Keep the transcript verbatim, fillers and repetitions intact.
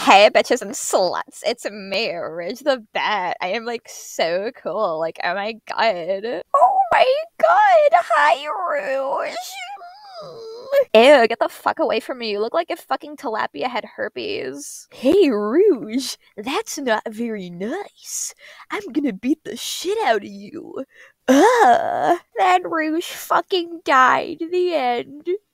Hey bitches and sluts, it's me, Rouge the Bat. I am like so cool, like oh my god. Oh my god, hi Rouge. Ew, get the fuck away from me. You look like if fucking tilapia had herpes. Hey Rouge, that's not very nice. I'm gonna beat the shit out of you. Ugh. Then Rouge fucking died. The end.